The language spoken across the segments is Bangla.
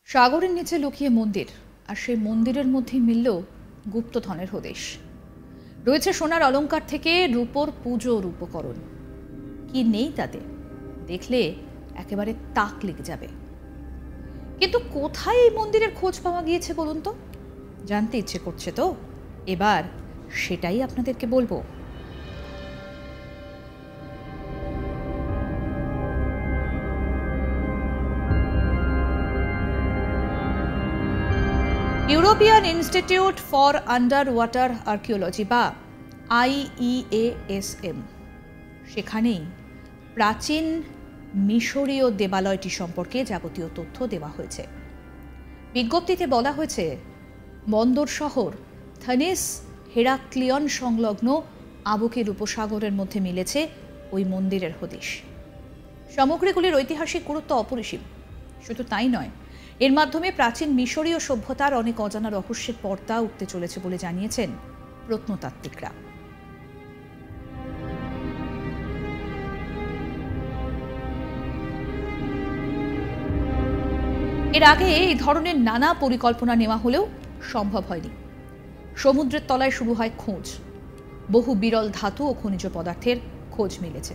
সাগরের নিচে লুকিয়ে মন্দির, আর সেই মন্দিরের মধ্যেই মিলল গুপ্তধনের হদিশ। রয়েছে সোনার অলংকার থেকে রূপোর পুজোর উপকরণ। কি নেই তাতে, দেখলে একেবারে তাক লেগে যাবে। কিন্তু কোথায় এই মন্দিরের খোঁজ পাওয়া গিয়েছে বলুন তো? জানতে ইচ্ছে করছে তো? এবার সেটাই আপনাদেরকে বলবো। European Institute for Underwater Archaeology বা IEASM, সেখানেই প্রাচীন মিশরীয় দেবালয়টি সম্পর্কে যাবতীয় তথ্য দেওয়া হয়েছে। বিজ্ঞপ্তিতে বলা হয়েছে, বন্দর শহর থানিস হেরাক্লিয়ন সংলগ্ন আবুকের উপসাগরের মধ্যে মিলেছে ওই মন্দিরের হদিশ। সামগ্রীগুলির ঐতিহাসিক গুরুত্ব অপরিসীম। শুধু তাই নয়, এর মাধ্যমে প্রাচীন মিশরীয় সভ্যতার অনেক অজানা রহস্যের পর্দা উঠতে চলেছে বলে জানিয়েছেন প্রত্নতাত্ত্বিকরা। এর আগে এই ধরনের নানা পরিকল্পনা নেওয়া হলেও সম্ভব হয়নি। সমুদ্রের তলায় শুরু হয় খোঁজ। বহু বিরল ধাতু ও খনিজ পদার্থের খোঁজ মিলেছে।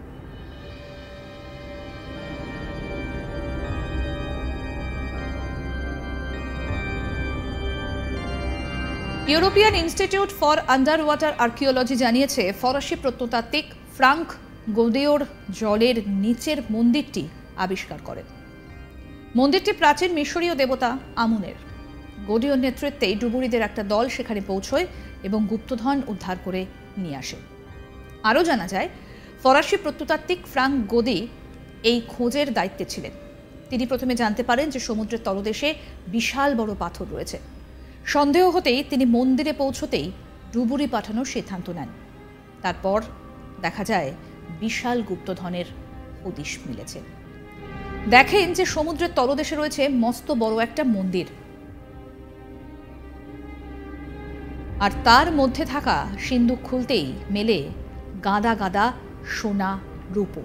European Institute for Underwater Archaeology জানিয়েছে, ফরাসি প্রত্নতাত্ত্বিক ফ্রাঙ্ক গোদিওর জলের নিচের মন্দিরটি আবিষ্কার করেন। মন্দিরটি প্রাচীন মিশরীয় দেবতা আমুনের। গোদিওর নেতৃত্বে ডুবুরিদের একটা দল সেখানে পৌঁছয় এবং গুপ্তধন উদ্ধার করে নিয়ে আসে। আরও জানা যায়, ফরাসি প্রত্নতাত্ত্বিক ফ্রাঙ্ক গোদি এই খোঁজের দায়িত্বে ছিলেন। তিনি প্রথমে জানতে পারেন যে সমুদ্রের তলদেশে বিশাল বড় পাথর রয়েছে। সন্দেহ হতেই তিনি মন্দিরে পৌঁছতেই ডুবুরি পাঠানোর সিদ্ধান্ত নেন। তারপর দেখা যায় বিশাল গুপ্তধনের হদিশ মিলেছে। দেখেন যে সমুদ্রের তলদেশে রয়েছে মস্ত বড় একটা মন্দির, আর তার মধ্যে থাকা সিন্দুক খুলতেই মেলে গাদা গাদা সোনা রূপো।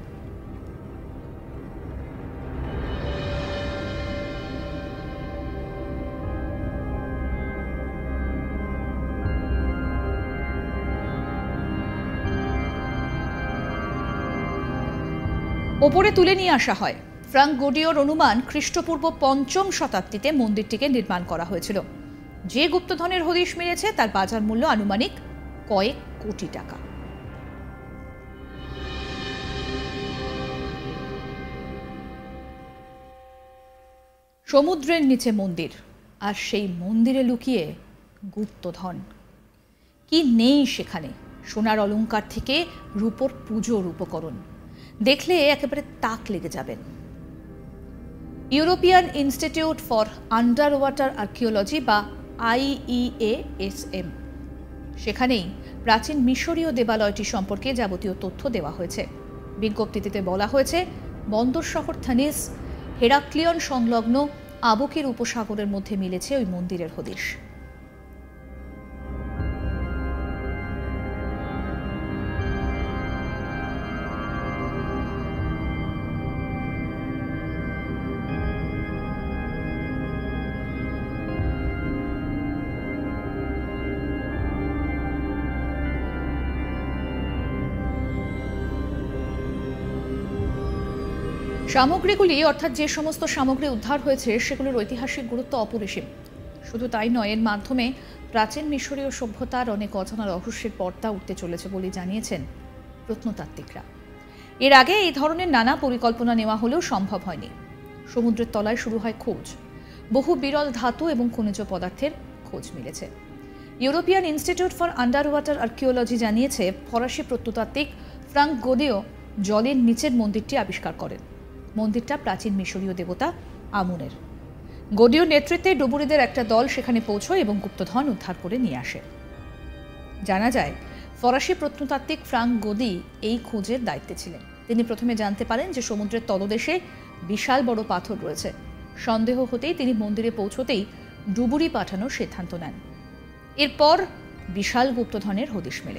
ওপরে তুলে নিয়ে আসা হয়। ফ্রাঙ্ক গোডিওর অনুমান, খ্রিস্টপূর্ব ৫ম শতাব্দীতে মন্দিরটিকে নির্মাণ করা হয়েছিল। যে গুপ্তধনের হদিশ মিলেছে তার বাজার মূল্য আনুমানিক কয়েক কোটি টাকা। সমুদ্রের নিচে মন্দির, আর সেই মন্দিরে লুকিয়ে গুপ্তধন। কি নেই সেখানে? সোনার অলংকার থেকে রূপোর পুজোর উপকরণ। দেখলে একেবারে তাক লেগে যাবেন। European Institute for Underwater Archaeology বা IEASM, সেখানেই প্রাচীন মিশরীয় দেবালয়টি সম্পর্কে যাবতীয় তথ্য দেওয়া হয়েছে। বিজ্ঞপ্তিতে বলা হয়েছে, বন্দর শহর থানিস হেরাক্লিয়ন সংলগ্ন আবুকের উপসাগরের মধ্যে মিলেছে ওই মন্দিরের হদিশ। সামগ্রীগুলি, অর্থাৎ যে সমস্ত সামগ্রী উদ্ধার হয়েছে, সেগুলোর ঐতিহাসিক গুরুত্ব অপরিসীম। শুধু তাই নয়, এর মাধ্যমে প্রাচীন মিশরীয় সভ্যতার অনেক অজানা রহস্যের পর্দা উঠতে চলেছে বলে জানিয়েছেন প্রত্নতাত্ত্বিকরা। এর আগে এই ধরনের নানা পরিকল্পনা নেওয়া হলেও সম্ভব হয়নি। সমুদ্রের তলায় শুরু হয় খোঁজ। বহু বিরল ধাতু এবং খনিজ পদার্থের খোঁজ মিলেছে। European Institute for Underwater Archaeology জানিয়েছে, ফরাসি প্রত্নতাত্ত্বিক ফ্রাঙ্ক গোদিও জলের নিচের মন্দিরটি আবিষ্কার করেন। মন্দিরটা প্রাচীন মিশরীয় দেবতা আমুনের। গোডিওর নেতৃত্বে ডুবুরিদের একটা দল সেখানে পৌঁছয় এবং গুপ্তধন উদ্ধার করে নিয়ে আসে। জানা যায়, ফরাসি প্রত্নতাত্ত্বিক ফ্রাঙ্ক গোদি এই খোঁজের দায়িত্বে ছিলেন। তিনি প্রথমে জানতে পারেন যে সমুদ্রের তলদেশে বিশাল বড় পাথর রয়েছে। সন্দেহ হতেই তিনি মন্দিরে পৌঁছতেই ডুবুরি পাঠানোর সিদ্ধান্ত নেন। এরপর বিশাল গুপ্তধনের হদিশ মেলে।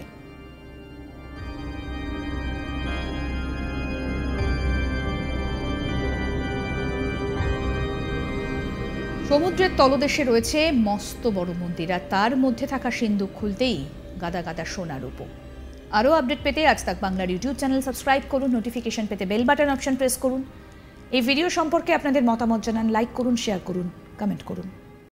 সমুদ্রের তলদেশে রয়েছে মস্ত বড় মন্দির, আর তার মধ্যে থাকা সিন্দুক খুলতেই গাদা গাদা সোনার রূপো। আরও আপডেট পেতে আজ তাক বাংলার ইউটিউব চ্যানেল সাবস্ক্রাইব করুন, নোটিফিকেশন পেতে বেল বাটন অপশন প্রেস করুন। এই ভিডিও সম্পর্কে আপনাদের মতামত জানান, লাইক করুন, শেয়ার করুন, কমেন্ট করুন।